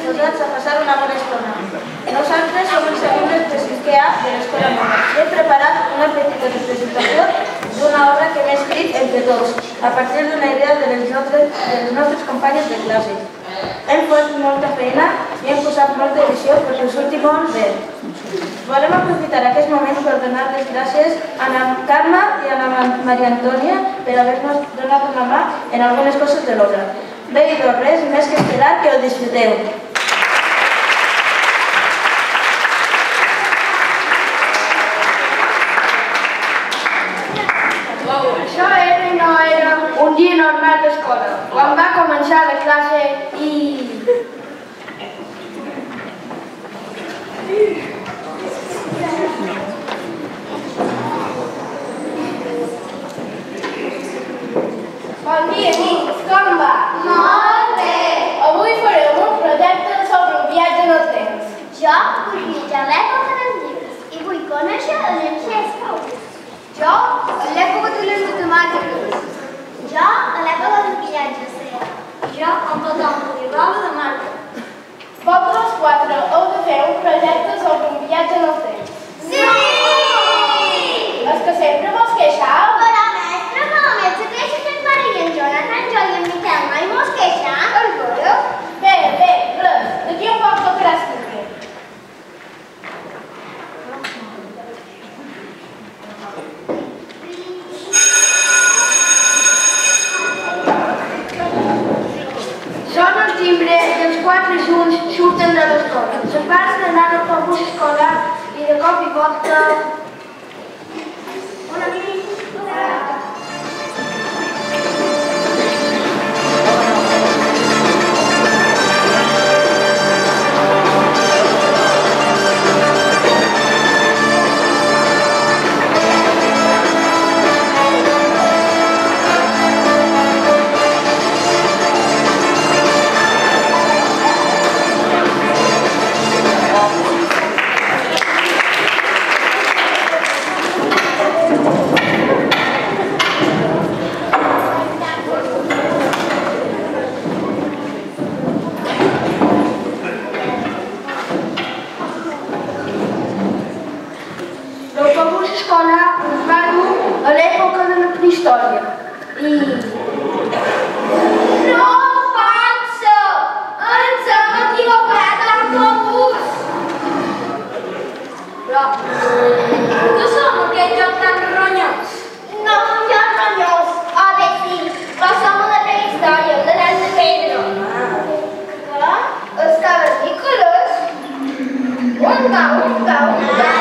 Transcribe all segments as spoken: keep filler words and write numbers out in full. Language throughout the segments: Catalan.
disposats a passar una bona estona. Nosaltres som els alumnes de sisè A de l'Escola Nova i hem preparat una petita representació d'una obra que hem escrit entre tots, a partir d'una idea de les nostres, de les nostres companyes de classe. Hem fet molta feina i hem posat molta il·lusió perquè surti molt bé. Volem aprofitar aquest moment per donar les gràcies a la Carme i a la Maria Antònia per haver-nos donat una mà en algunes coses de l'obra. Bé, i doncs res, més que esperar que ho disfruteu. Això era i no era un dia normal d'escola. Quan va començar la classe i... Bon dia, amics, com va? Molt bé! Avui farem un projecte sobre un viatge en el temps. Jo vull viatjar a l'època dels llibres i vull conèixer els ancestors. Jo a l'època de les matemàtiques. Jo a l'època del viatge a Jo on tothom pugui veure de Marta. Vosaltres quatre heu de fer un projecte sobre un viatge en el temps. Sí! És que sempre vos queixau? Però, mestre, malament se queixa que en Pare i en Jonathan, jo i en Miquel mai mos queixam. El veureu? Bé, bé, res. D'aquí un poc tocarà escriure. Sona el timbre i els quatre junts surten de l'escola. Se passen d'anar al autobús escolar i de cop i volta... Una mica... L'autobús escolar ens va dur a l'època de la prehistòria i... No pot ser! Ens hem equivocat d'autobús! Però... No som aquest joc tan ronyós. No som jocs ronyós. O bé sí, però som a la prehistòria, de l'Edat de Pedra. Què? Els cavernícoles? Un cau, un cau, un cau.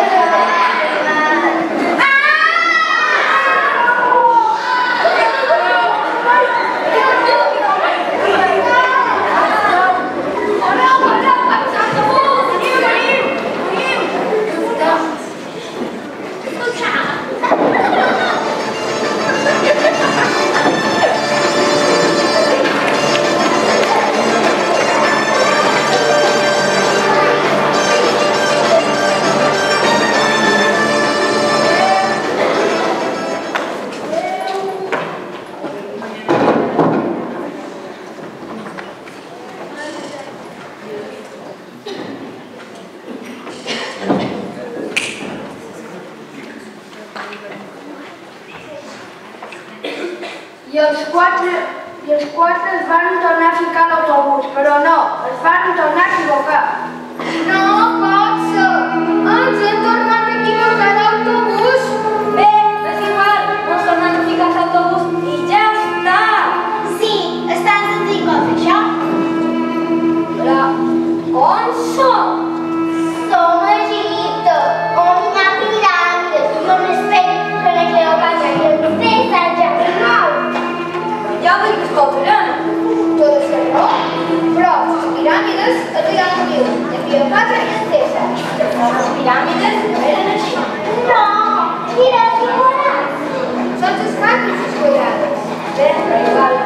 I els quatre, i els quatre es van tornar a ficar a l'autobús, però no, es van tornar a equivocar. No pot ser! Ens hem tornat a equivocar d'autobús! Bé, és igual, ens tornem a ficar a l'autobús i ja està! Sí, és tan senzill com fer això. Però, on som? Som a Egipte, on hi ha piràmides i on espero que la Cleopatra i el César ja nou. Ja vull que escoltaran. Tot és que no, però les piràmides es diran viu, de Cleopatra i el César. Les piràmides no eren així. No, piràmides quadrats. Són els canvis quadrats. Bé, però igual.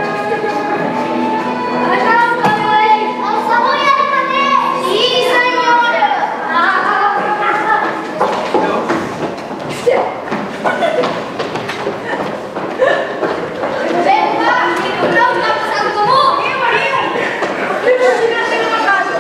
El Savoy ha de paper! Sí, senyora! Bé, va, si no, no, no, no, no, no, no, no, no, no, no, no,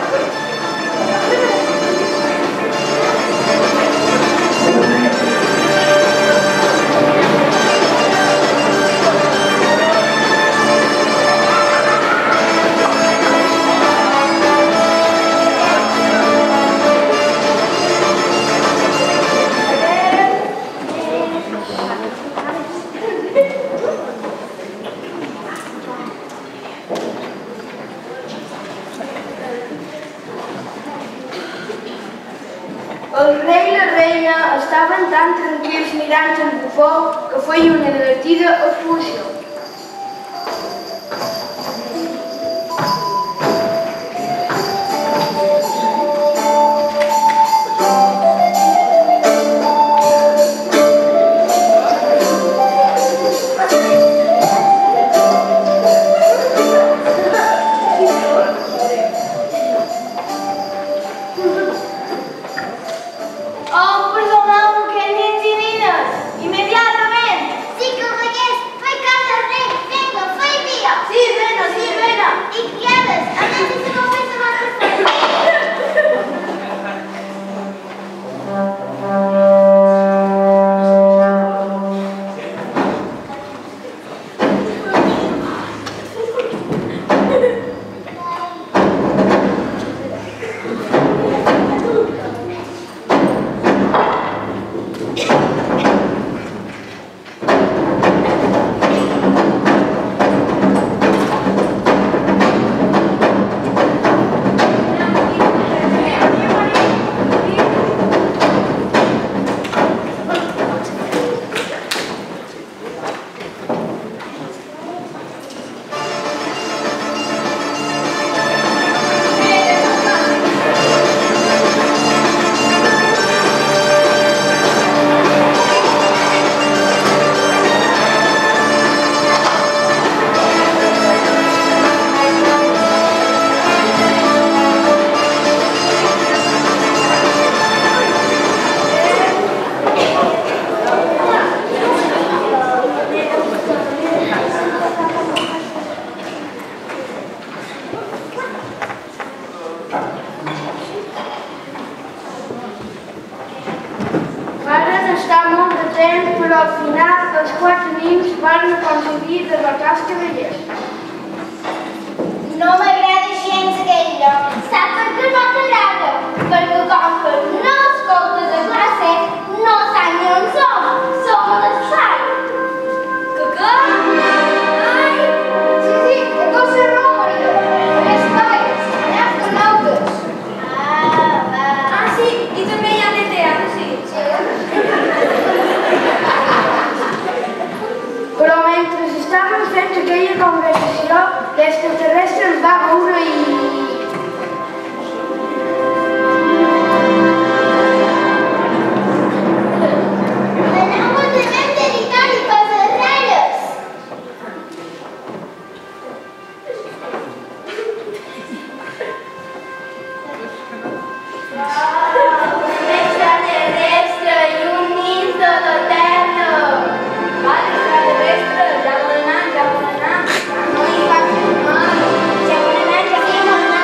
El rei i la reina estaven tan tranquils mirant el bufó que feia una divertida actuació. Però al final els quatre nims van aconseguir derrotar els cavallers. No m'agrada gens aquell lloc. Sap per què no t'agrada? Perquè com que no escoltes a classe, no saps ni on som. Som a l'espai. Que què? Ai! Sí, sí, que tot se rumora. L'espai, els astronautes. Ah, va. Ah, sí, i també hi ha de teatre, sí. Sí. Però mentre estaven fent aquella conversació, l'extraterrestre els va veure i... Aneu a tenir territori coses rares. Oh, un extraterrestre i un nis de la terra. Va, l'extraterrestre, ja vol anar, ja vol anar. No hi facis mal. Ja vol anar, ja vol anar.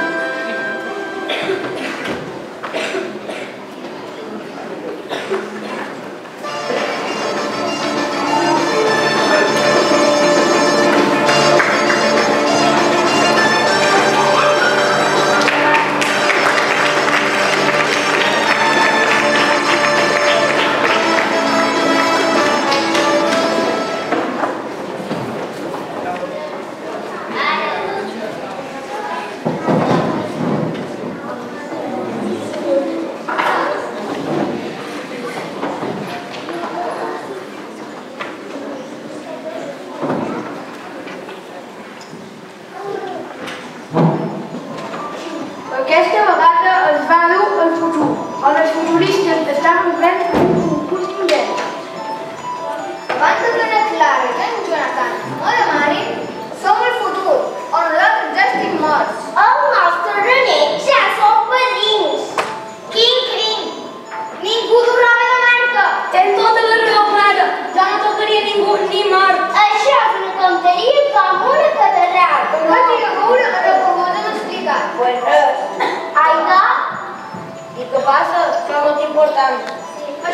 Aquesta vegada es va dur al futur, on els futuristes estaven plens d'un concurs d'invents. Abans de donar clara que en Jonathan o la Mari som el futur, o nosaltres ja estic morts. El nostre René ja som padrins. Quin crim! Ningú du roba de marca. Tens tota la raó, mare. Jo no tocaria ningú ni mort. Això és una tonteria com una catedral. Com vaig ir a veure, no ho podem explicar. Pues res. Ai, no? I què passa? Això no és important. Sí.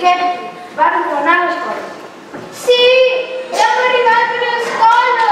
Aquest van tornar a l'escola. Sí! Ja hem arribat a l'escola!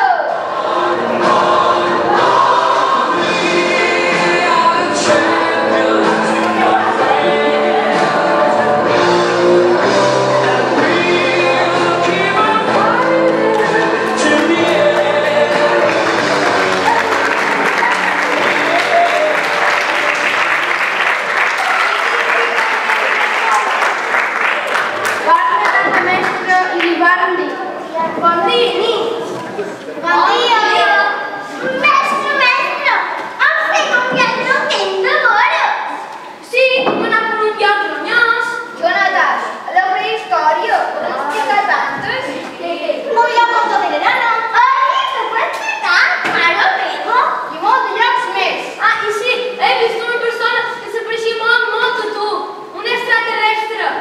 Bon dia, nit! Bon dia! Mestre, mestre! Han fet un viatge en el temps de l'hora! Sí, hem anat per un lloc ronyós. Jonathan, a la prehistòria, on explicar tantes? Molt lloc on tot era nano. Ai, te puc explicar? Mare meva! I molts de llocs més. Ah, i sí, he vist una persona que s'apareixia molt, molt a tu. Un extraterrestre.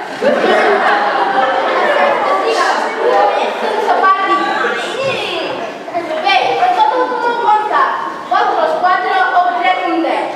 Bé, per tot el que m'ho contar, vosaltres quatre obrirem un deu.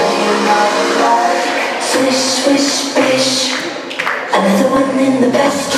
Another one in the best